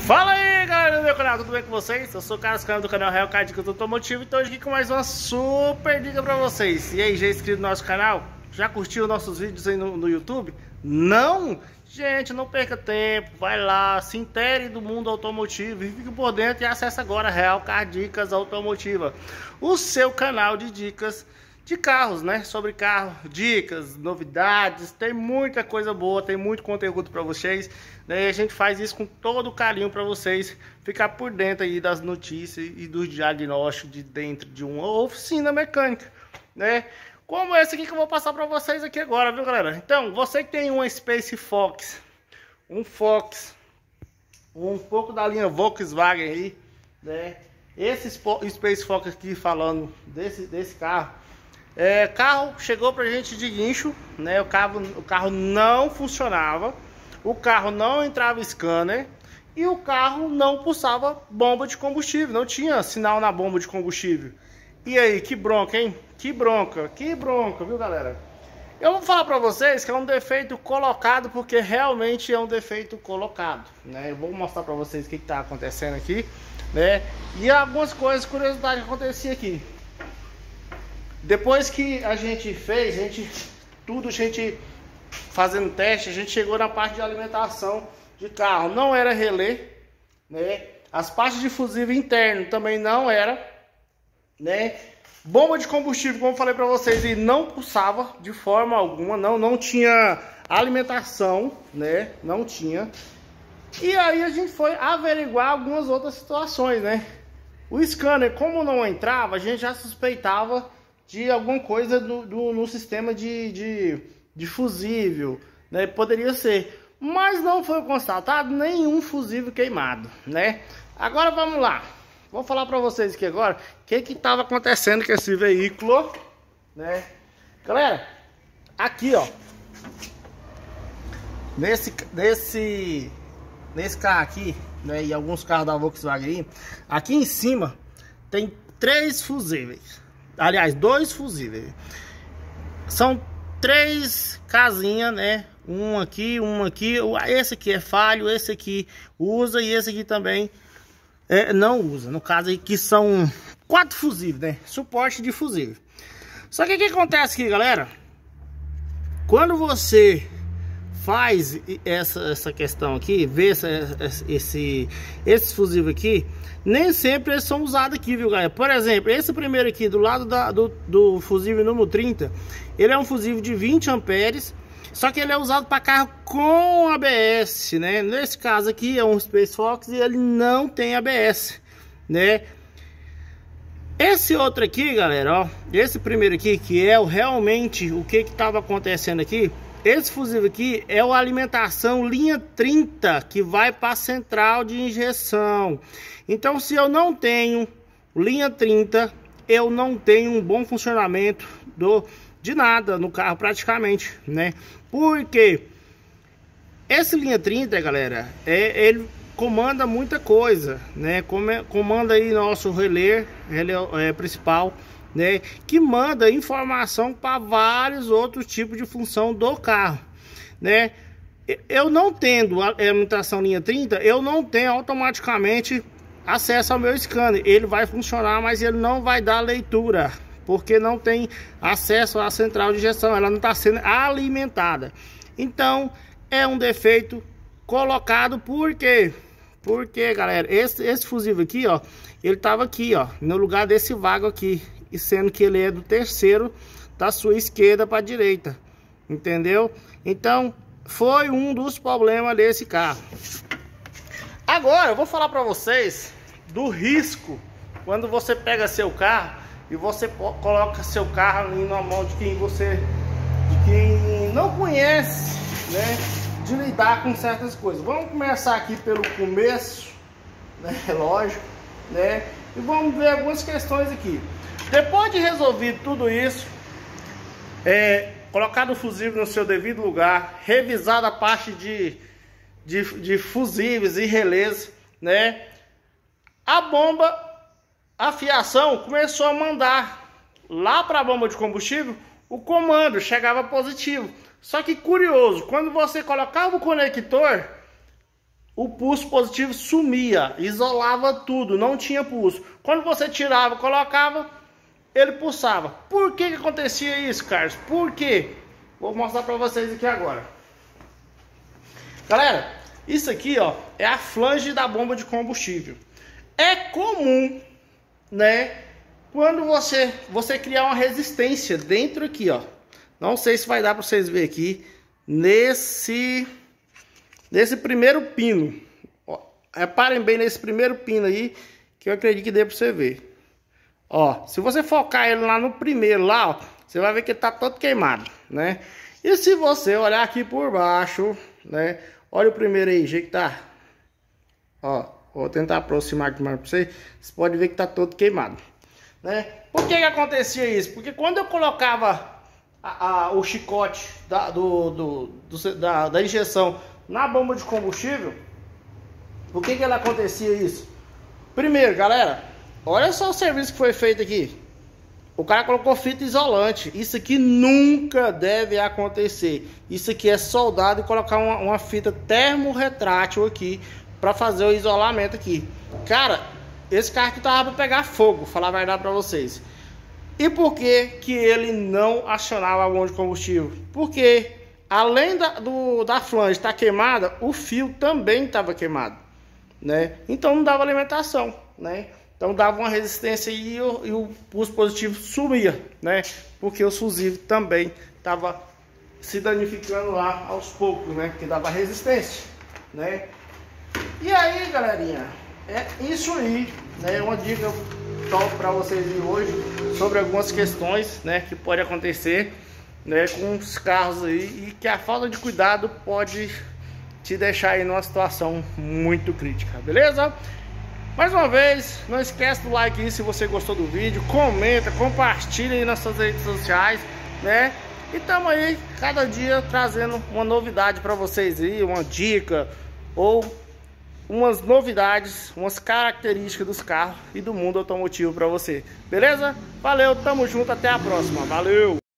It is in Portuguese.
Fala aí, galera do meu canal, tudo bem com vocês? Eu sou o Carlos, do canal Real Car Dicas Automotivo, e tô hoje aqui com mais uma super dica pra vocês. E aí, já é inscrito no nosso canal? Já curtiu nossos vídeos aí no YouTube? Não? Gente, não perca tempo, vai lá, se intere do mundo automotivo e fique por dentro e acesse agora Real Car Dicas Automotiva, o seu canal de dicas de carros, né? Sobre carro, dicas, novidades, tem muita coisa boa, tem muito conteúdo para vocês, né? E a gente faz isso com todo carinho para vocês ficar por dentro aí das notícias e dos diagnósticos de dentro de uma oficina mecânica, né? Como esse aqui que eu vou passar para vocês aqui agora, viu, galera? Então, você que tem uma Space Fox, um Fox, um pouco da linha Volkswagen aí, né? Esse Space Fox aqui falando desse carro, carro chegou pra gente de guincho, né? O carro não funcionava, o carro não entrava scanner e o carro não pulsava bomba de combustível, não tinha sinal na bomba de combustível. E aí, que bronca, hein? Que bronca, viu, galera? Eu vou falar pra vocês que é um defeito colocado, porque realmente é um defeito colocado, né? Eu vou mostrar pra vocês o que tá acontecendo aqui, né? E algumas coisas, curiosidades que acontecia aqui. Depois que a gente fez, a gente fazendo teste, a gente chegou na parte de alimentação de carro. Não era relé, né? As partes de fusível interno também não era, né? Bomba de combustível, como eu falei para vocês, e não pulsava de forma alguma, não tinha alimentação, né? Não tinha. E aí a gente foi averiguar algumas outras situações, né? O scanner, como não entrava, a gente já suspeitava de alguma coisa no sistema de fusível, né? Poderia ser, mas não foi constatado nenhum fusível queimado, né? Agora vamos lá, vou falar para vocês aqui agora o que estava acontecendo com esse veículo, né? Galera, aqui ó, nesse carro aqui, né? E alguns carros da Volkswagen aqui em cima tem 3 fusíveis. Aliás, 2 fusíveis. São 3 casinhas, né? Um aqui. Esse aqui é falho, esse aqui usa e esse aqui também não usa. No caso aqui são 4 fusíveis, né? Suporte de fusível. Só que o que acontece aqui, galera? Quando você faz essa questão aqui, vê esse fusível aqui, nem sempre eles são usados aqui, viu, galera? Por exemplo, esse primeiro aqui do lado do fusível número 30, ele é um fusível de 20 amperes, só que ele é usado para carro com ABS, né? Nesse caso aqui é um Space Fox e ele não tem ABS, né? Esse outro aqui, galera, ó, esse primeiro aqui, que é realmente o que estava acontecendo aqui. Esse fusível aqui é a alimentação linha 30 que vai para a central de injeção. Então, se eu não tenho linha 30, eu não tenho um bom funcionamento de nada no carro praticamente, né? Porque esse linha 30, galera, ele comanda muita coisa, né? Comanda aí nosso relé principal, né, que manda informação para vários outros tipos de função do carro, né? Eu não tendo a alimentação linha 30, eu não tenho automaticamente acesso ao meu scanner. Ele vai funcionar, mas ele não vai dar leitura, porque não tem acesso à central de injeção, ela não está sendo alimentada. Então é um defeito colocado. Por quê? Porque, galera, esse fusível aqui, ó, ele tava aqui, ó, no lugar desse vago aqui, e sendo que ele é do terceiro da sua esquerda para a direita, entendeu? Então foi um dos problemas desse carro. Agora eu vou falar para vocês do risco quando você pega seu carro e você coloca seu carro ali na mão de quem não conhece, né, de lidar com certas coisas. Vamos começar aqui pelo começo, né, lógico, né, e vamos ver algumas questões aqui. Depois de resolver tudo isso, colocado o fusível no seu devido lugar, revisado a parte de fusíveis e relés, né? A fiação começou a mandar lá para a bomba de combustível, o comando chegava positivo. Só que curioso, quando você colocava o conector, o pulso positivo sumia, isolava tudo, não tinha pulso. Quando você tirava, colocava, ele pulsava. Por que acontecia isso, Carlos? Por quê? Vou mostrar para vocês aqui agora. Galera, isso aqui, ó, é a flange da bomba de combustível. É comum, né, quando você criar uma resistência dentro aqui, ó. Não sei se vai dar para vocês verem aqui nesse primeiro pino. Ó, reparem bem nesse primeiro pino aí, que eu acredito que dê para você ver. Ó, se você focar ele lá no primeiro lá, ó, você vai ver que ele tá todo queimado, né? E se você olhar aqui por baixo, né? Olha o primeiro aí, jeito que tá. Ó, vou tentar aproximar aqui mais pra você. Você pode ver que tá todo queimado, né? Por que acontecia isso? Porque quando eu colocava o chicote da injeção na bomba de combustível, por que ela acontecia isso? Primeiro, galera, olha só o serviço que foi feito aqui. O cara colocou fita isolante. Isso aqui nunca deve acontecer. Isso aqui é soldado e colocar uma fita termorretrátil aqui para fazer o isolamento aqui. Cara, esse carro aqui tava para pegar fogo, falar a verdade para vocês. E por que ele não acionava a bomba de combustível? Porque além da flange estar queimada, o fio também estava queimado, né? Então não dava alimentação, né? Então dava uma resistência e o pulso positivo sumia, né? Porque o fusível também estava se danificando lá aos poucos, né? Porque dava resistência, né? E aí, galerinha, é isso aí, né? Uma dica top para vocês de hoje sobre algumas questões, né? Que pode acontecer, né? Com os carros aí e que a falta de cuidado pode te deixar aí numa situação muito crítica, beleza? Mais uma vez, não esquece do like aí se você gostou do vídeo, comenta, compartilha aí nas suas redes sociais, né? E estamos aí, cada dia, trazendo uma novidade para vocês aí, uma dica ou umas novidades, umas características dos carros e do mundo automotivo para você, beleza? Valeu, tamo junto, até a próxima, valeu!